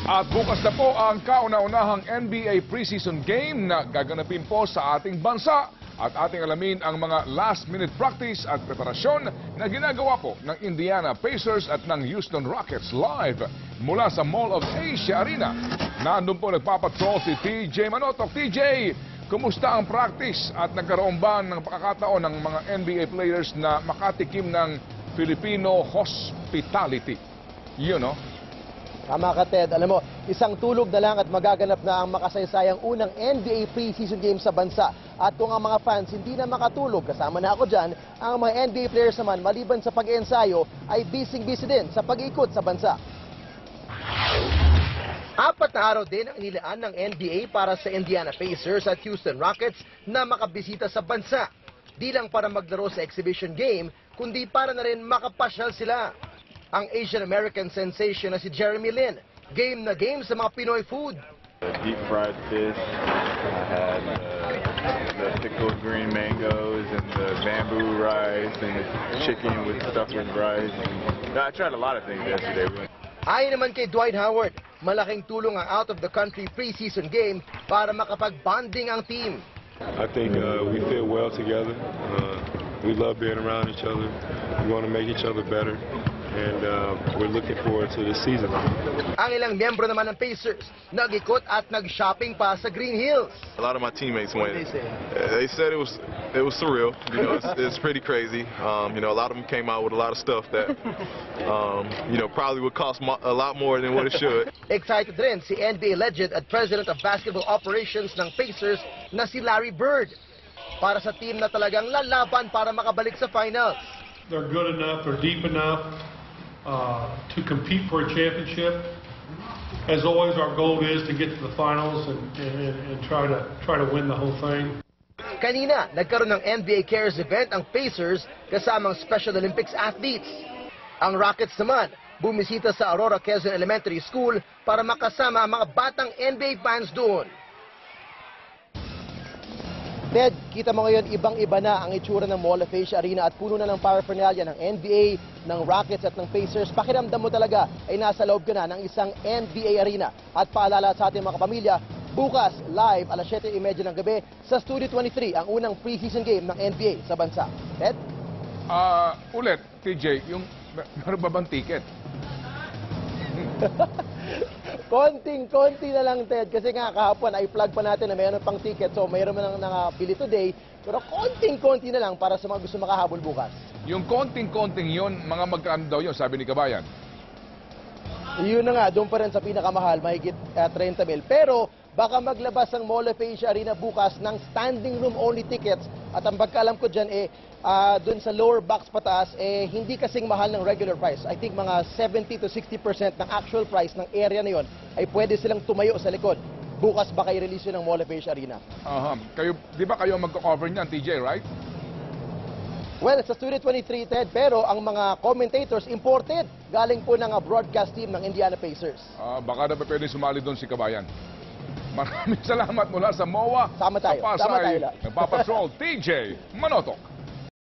At bukas na po ang kauna-unahang NBA preseason game na gaganapin po sa ating bansa. At ating alamin ang mga last-minute practice at preparasyon na ginagawa po ng Indiana Pacers at ng Houston Rockets live mula sa Mall of Asia Arena. Nandun po nagpapatrol si TJ Manotok. TJ, kumusta ang practice at nagkaroon ba ng pagkakataon ng mga NBA players na makatikim ng Filipino hospitality? Yun, no? Tama ka, Ted. Alam mo, isang tulog na lang at magaganap na ang makasaysayang unang NBA preseason game sa bansa. At kung ang mga fans hindi na makatulog, kasama na ako dyan, ang mga NBA players naman, maliban sa pag-ensayo, ay busy-busy din sa pag-ikot sa bansa. 4 na araw din ang inilaan ng NBA para sa Indiana Pacers at Houston Rockets na makabisita sa bansa. Di lang para maglaro sa exhibition game, kundi para na rin makapasyal sila. Ang Asian-American sensation na si Jeremy Lin, game na game sa mga Pinoy food. Deep fried fish, I had the pickled green mangoes and the bamboo rice and the chicken with stuffed with rice. I tried a lot of things yesterday. Ayon naman kay Dwight Howard, malaking tulong ang out-of-the-country preseason game para makapag-bonding ang team. I think we fit well together. We love being around each other. We want to make each other better. And we're looking forward to this season. Ang ilang miyembro naman ng Pacers, nag-ikot at nag-shopping pa sa Green Hills. A lot of my teammates went. They said it was surreal. You know, it's pretty crazy. You know, a lot of them came out with a lot of stuff that you know, probably would cost a lot more than what it should. Excited rin si NBA legend at President of Basketball Operations ng Pacers na si Larry Bird para sa team na talagang lalaban para makabalik sa finals. They're good enough, they're deep enough to compete for a championship. As always, our goal is to get to the finals and try to win the whole thing. Kanina, nagkaroon ng NBA Cares event ang Pacers kasamang Special Olympics athletes. Ang Rockets naman, bumisita sa Aurora Quezon Elementary School para makasama ang mga batang NBA fans doon. Ted, kita mo ngayon ibang-iba na ang itsura ng Mall of Asia Arena at puno na ng paraphernalia ng NBA, ng Rockets at ng Pacers. Pakiramdam mo talaga ay nasa loob ka na ng isang NBA arena. At paalala sa ating mga kapamilya, bukas live alas 7:30 ng gabi sa Studio 23 ang unang preseason game ng NBA sa bansa. Ted? Ulit, TJ, yung meron ba bang ticket? Konting-konti na lang, Ted. Kasi nga kahapon ay plug pa natin na mayroon pang ticket. So mayroon man lang nakabili today. Pero konting-konti na lang para sa mga gusto makahabol bukas. Yung konting-konting yun, mga magkano daw yun, sabi ni Kabayan? Yun na nga, doon pa rin sa pinakamahal, mahigit 30 mil. Pero baka maglabas ang Mall of Asia Arena bukas ng standing room only tickets. At ang pagkaalam ko dyan, doon sa lower box pataas, hindi kasing mahal ng regular price. I think mga 70 to 60% ng actual price ng area na yon ay pwede silang tumayo sa likod. Bukas baka i-release yun ng Mall of Asia Arena. Kayo, di ba kayo magko-cover niyan, TJ, right? Well, sa Studio 23, Ted, pero ang mga commentators imported. Galing po ng broadcast team ng Indiana Pacers. Baka na pa pwede sumali doon si Kabayan. Maraming salamat mula sa MOA. Sama tayo. Sa Pasay. Sama tayo lahat. Nagpapatrol, TJ Manotok.